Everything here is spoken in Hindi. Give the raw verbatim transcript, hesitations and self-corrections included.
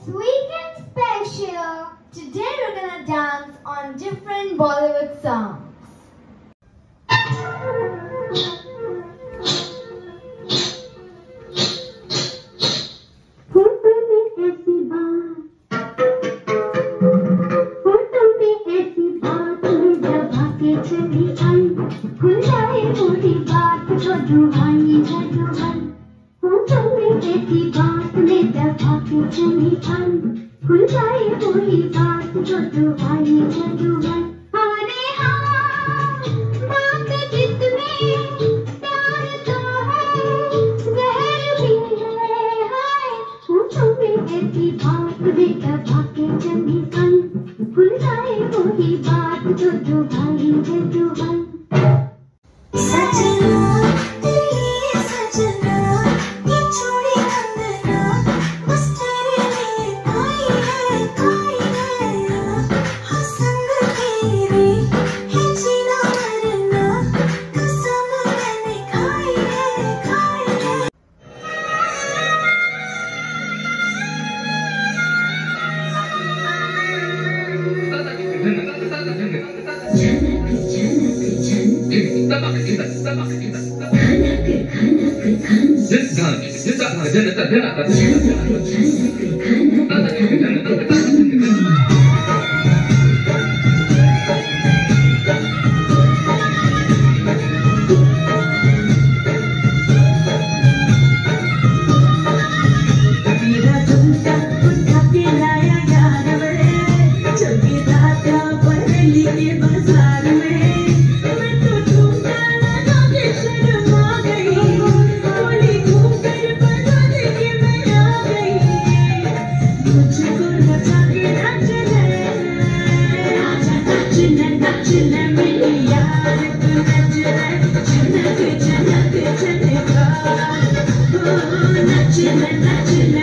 Weekend special. Today we're gonna dance on different Bollywood songs. होठों पे ऐसी बात, होठों पे ऐसी बात में दबा के चली आई, खुल जाए पूरी बात जो जुबानी है जुबान। होठों पे ऐसी बात में दबा के चली आई, खुल जाए पूरी बात जो जुबानी है जुबान। अरे हाँ, बात जितनी प्यार तो है, जहर भी है, हाय। होठों पे ऐसी बात में दबा के चली आई, खुल जाए पूरी बात जो जुबानी है जुबान। सजना तेरी सजना, ये छोड़ी अंदना, बस तेरे लिए कोई है कोई नया। हाँ संग तेरे है जीना मरना, कसम मैंने खाई है खाई है। Nachle, nachle,